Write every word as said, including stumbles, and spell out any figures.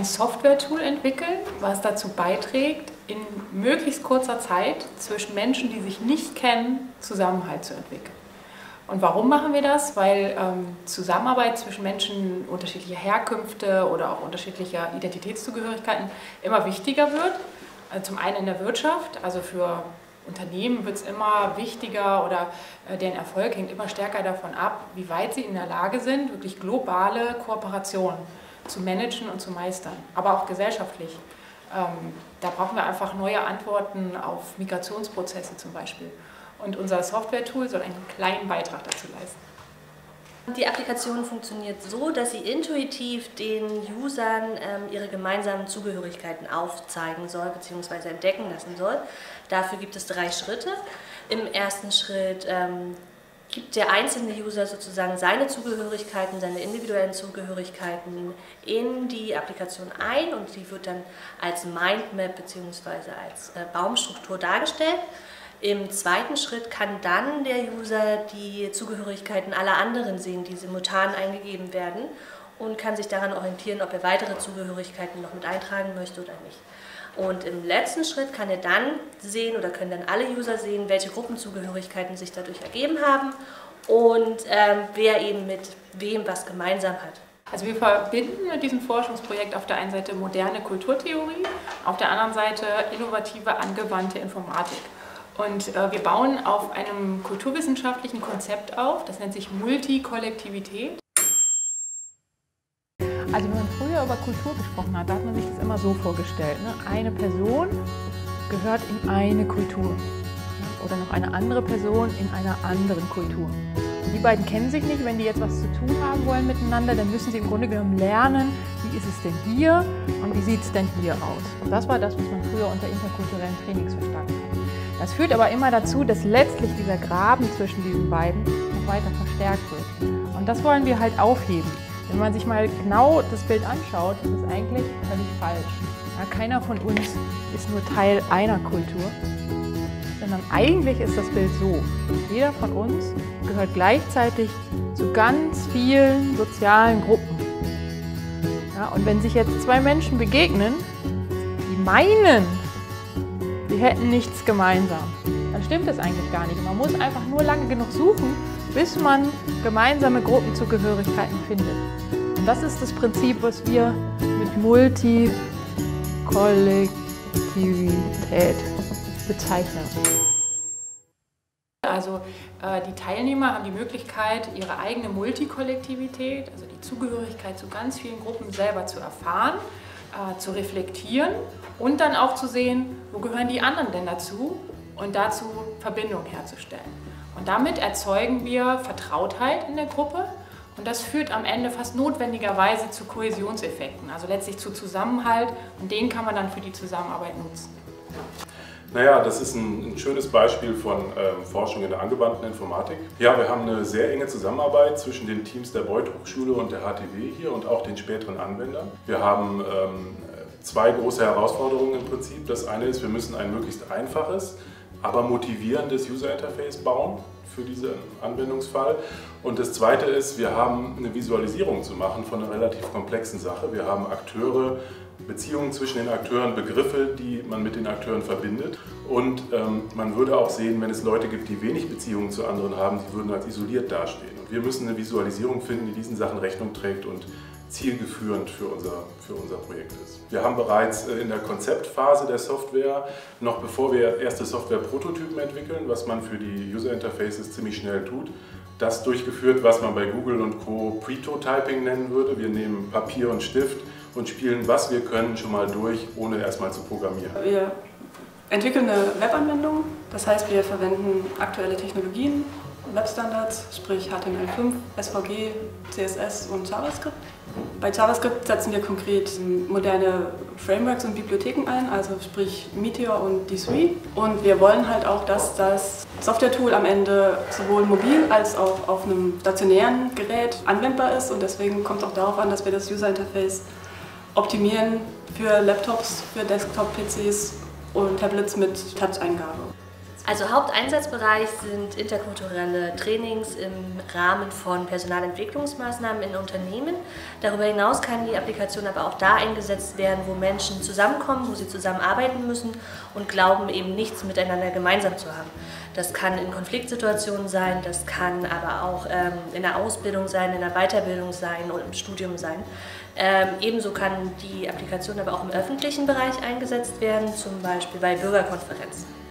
ein Software-Tool entwickeln, was dazu beiträgt, in möglichst kurzer Zeit zwischen Menschen, die sich nicht kennen, Zusammenhalt zu entwickeln. Und warum machen wir das? Weil ähm, Zusammenarbeit zwischen Menschen unterschiedlicher Herkünfte oder auch unterschiedlicher Identitätszugehörigkeiten immer wichtiger wird. Also zum einen in der Wirtschaft, also für Unternehmen wird es immer wichtiger oder äh, deren Erfolg hängt immer stärker davon ab, wie weit sie in der Lage sind, wirklich globale Kooperationen zu managen und zu meistern, aber auch gesellschaftlich. Ähm, da brauchen wir einfach neue Antworten auf Migrationsprozesse zum Beispiel. Und unser Software-Tool soll einen kleinen Beitrag dazu leisten. Die Applikation funktioniert so, dass sie intuitiv den Usern ähm, ihre gemeinsamen Zugehörigkeiten aufzeigen soll bzw. entdecken lassen soll. Dafür gibt es drei Schritte. Im ersten Schritt ähm, gibt der einzelne User sozusagen seine Zugehörigkeiten, seine individuellen Zugehörigkeiten in die Applikation ein und die wird dann als Mindmap bzw. als äh, Baumstruktur dargestellt. Im zweiten Schritt kann dann der User die Zugehörigkeiten aller anderen sehen, die simultan eingegeben werden und kann sich daran orientieren, ob er weitere Zugehörigkeiten noch mit eintragen möchte oder nicht. Und im letzten Schritt kann er dann sehen oder können dann alle User sehen, welche Gruppenzugehörigkeiten sich dadurch ergeben haben und ähm, wer eben mit wem was gemeinsam hat. Also wir verbinden mit diesem Forschungsprojekt auf der einen Seite moderne Kulturtheorie, auf der anderen Seite innovative angewandte Informatik. Und äh, wir bauen auf einem kulturwissenschaftlichen Konzept auf, das nennt sich Multikollektivität. Also wenn man früher über Kultur gesprochen hat, da hat man sich das immer so vorgestellt. Ne? Eine Person gehört in eine Kultur oder noch eine andere Person in einer anderen Kultur. Und die beiden kennen sich nicht, wenn die jetzt was zu tun haben wollen miteinander, dann müssen sie im Grunde genommen lernen, wie ist es denn hier und wie sieht es denn hier aus. Und das war das, was man früher unter interkulturellen Trainings verstanden hat. Das führt aber immer dazu, dass letztlich dieser Graben zwischen diesen beiden noch weiter verstärkt wird. Und das wollen wir halt aufheben. Wenn man sich mal genau das Bild anschaut, ist es eigentlich völlig falsch. Ja, keiner von uns ist nur Teil einer Kultur, sondern eigentlich ist das Bild so. Jeder von uns gehört gleichzeitig zu ganz vielen sozialen Gruppen. Ja, und wenn sich jetzt zwei Menschen begegnen, die meinen, sie hätten nichts gemeinsam, dann stimmt das eigentlich gar nicht. Man muss einfach nur lange genug suchen, bis man gemeinsame Gruppenzugehörigkeiten findet. Und das ist das Prinzip, was wir mit Multikollektivität bezeichnen. Also äh, die Teilnehmer haben die Möglichkeit, ihre eigene Multikollektivität, also die Zugehörigkeit zu ganz vielen Gruppen selber zu erfahren, äh, zu reflektieren und dann auch zu sehen, wo gehören die anderen denn dazu und dazu Verbindungen herzustellen. Und damit erzeugen wir Vertrautheit in der Gruppe und das führt am Ende fast notwendigerweise zu Kohäsionseffekten, also letztlich zu Zusammenhalt und den kann man dann für die Zusammenarbeit nutzen. Naja, das ist ein, ein schönes Beispiel von ähm, Forschung in der angewandten Informatik. Ja, wir haben eine sehr enge Zusammenarbeit zwischen den Teams der Beuth Hochschule und der H T W hier und auch den späteren Anwendern. Wir haben ähm, zwei große Herausforderungen im Prinzip. Das eine ist, wir müssen ein möglichst einfaches, aber motivierendes User Interface bauen für diesen Anwendungsfall. Und das zweite ist, wir haben eine Visualisierung zu machen von einer relativ komplexen Sache. Wir haben Akteure, Beziehungen zwischen den Akteuren, Begriffe, die man mit den Akteuren verbindet. Und ähm, man würde auch sehen, wenn es Leute gibt, die wenig Beziehungen zu anderen haben, die würden als isoliert dastehen. Und wir müssen eine Visualisierung finden, die diesen Sachen Rechnung trägt und zielgeführend für unser, für unser Projekt ist. Wir haben bereits in der Konzeptphase der Software, noch bevor wir erste Software-Prototypen entwickeln, was man für die User Interfaces ziemlich schnell tut, das durchgeführt, was man bei Google und Co. Pretotyping nennen würde. Wir nehmen Papier und Stift und spielen, was wir können, schon mal durch, ohne erstmal zu programmieren. Wir entwickeln eine Webanwendung, das heißt, wir verwenden aktuelle Technologien, Webstandards, sprich H T M L fünf, S V G, C S S und JavaScript. Bei JavaScript setzen wir konkret moderne Frameworks und Bibliotheken ein, also sprich Meteor und D drei. Und wir wollen halt auch, dass das Software-Tool am Ende sowohl mobil als auch auf einem stationären Gerät anwendbar ist. Und deswegen kommt es auch darauf an, dass wir das User-Interface optimieren für Laptops, für Desktop-P Cs und Tablets mit Touch-Eingabe. Also Haupteinsatzbereich sind interkulturelle Trainings im Rahmen von Personalentwicklungsmaßnahmen in Unternehmen. Darüber hinaus kann die Applikation aber auch da eingesetzt werden, wo Menschen zusammenkommen, wo sie zusammenarbeiten müssen und glauben, eben nichts miteinander gemeinsam zu haben. Das kann in Konfliktsituationen sein, das kann aber auch ähm, in der Ausbildung sein, in der Weiterbildung sein oder im Studium sein. Ähm, ebenso kann die Applikation aber auch im öffentlichen Bereich eingesetzt werden, zum Beispiel bei Bürgerkonferenzen.